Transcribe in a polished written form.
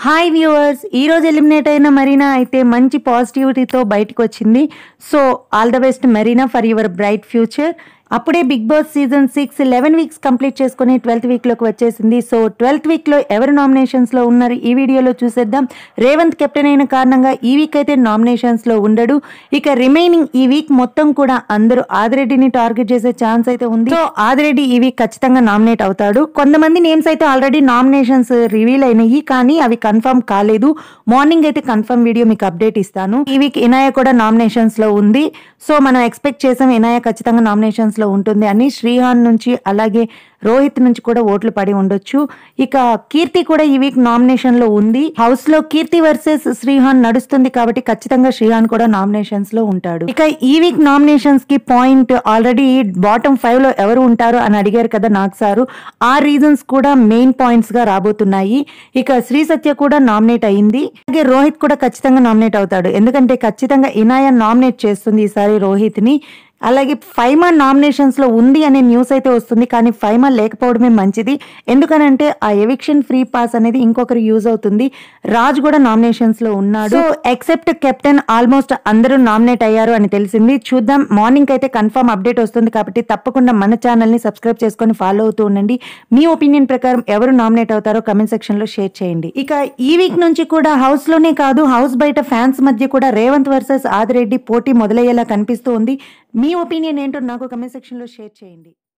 Hi viewers, ఈరోజు eliminate అయిన మరీనా అయితే మంచి పాజిటివిటీతో బయటకు వచ్చింది. So all the best Marina for your bright future. అప్పుడే Bigg Boss season 6 11 weeks complete చేసుకుని 12th వీక్లోకి వచ్చేసింది. సో 12th వీక్లో ఎవరు నామినేషన్స్లో ఉన్నారు ఈ వీడియోలో చూసేద్దాం. రేవంత్ కెప్టెన్ అయిన కారణంగా ఈ వీక్ అయితే నామినేషన్స్లో ఉండడు. ఇక రిమైనింగ్ ఈ వీక్ మొత్తం కూడా అందరూ ఆదిరెడ్డిని టార్గెట్ చేసే ఛాన్స్ అయితే ఉంది. సో ఆదిరెడ్డి ఈ వీక్ ఖచ్చితంగా నామినేట్ అవుతాడు. కొంతమంది నేమ్స్ అయితే ఆల్రెడీ నామినేషన్స్ రివీల్ అయినాయి, కానీ అవి కన్ఫర్మ్ కాలేదు. మార్నింగ్ అయితే కన్ఫర్మ్ వీడియో మీకు అప్డేట్ ఇస్తాను. ఈ వీక్ ఇనాయ కూడా నామినేషన్స్ లో ఉంది. సో మనం ఎక్స్పెక్ట్ చేసాం ఇనాయ ఖచ్చితంగా నామినేషన్స్ లో ఉంటుంది అని. శ్రీహాన్ నుంచి అలాగే రోహిత్ నుంచి కూడా ఓట్లు పడి ఉండొచ్చు. ఇక కీర్తి కూడా ఈ వీక్ నామినేషన్ లో ఉంది. హౌస్ లో కీర్తి వర్సెస్ శ్రీహాన్ నడుస్తుంది కాబట్టి ఖచ్చితంగా శ్రీహాన్ కూడా నామినేషన్స్ లో ఉంటాడు. ఇక ఈ వీక్ నామినేషన్స్ కి పాయింట్ ఆల్రెడీ బాటమ్ 5 లో ఎవరు ఉంటారు అని అడిగారు కదా నాగ్ సారు. ఆ రీజన్స్ కూడా మెయిన్ పాయింట్స్ గా రాబోతున్నాయి. ఇక శ్రీ సత్య కూడా నామినేట్ అయింది. అలాగే రోహిత్ కూడా ఖచ్చితంగా నామినేట్ అవుతాడు. ఎందుకంటే ఖచ్చితంగా ఇనాయ నామినేట్ చేస్తుంది ఈసారి రోహిత్ ని. అలాగే ఫైమా నామినేషన్స్ లో ఉంది అనే న్యూస్ అయితే వస్తుంది, కానీ ఫైమా లేకపోవడమే మంచిది. ఎందుకనంటే ఆ ఎవిక్షన్ ఫ్రీ పాస్ అనేది ఇంకొకరు యూజ్ అవుతుంది. రాజ్ కూడా నామినేషన్స్ లో ఉన్నాడు. సో ఎక్సెప్ట్ కెప్టెన్ ఆల్మోస్ట్ అందరూ నామినేట్ అయ్యారు అని తెలిసింది. చూద్దాం, మార్నింగ్ అయితే కన్ఫర్మ్ అప్డేట్ వస్తుంది కాబట్టి తప్పకుండా మన ఛానల్ ని సబ్స్క్రైబ్ చేసుకొని ఫాలో అవుతూ ఉండండి. మీ ఒపీనియన్ ప్రకారం ఎవరు నామినేట్ అవుతారో కమెంట్ సెక్షన్ లో షేర్ చేయండి. ఇక ఈ వీక్ నుంచి కూడా హౌస్ లోనే కాదు, హౌస్ బయట ఫ్యాన్స్ మధ్య కూడా రేవంత్ వర్సెస్ ఆదిరెడ్డి పోటీ మొదలయ్యేలా కనిపిస్తూ ఉంది. మీ ఒపీనియన్ ఏంటో నాకు కమెంట్ సెక్షన్ లో షేర్ చేయండి.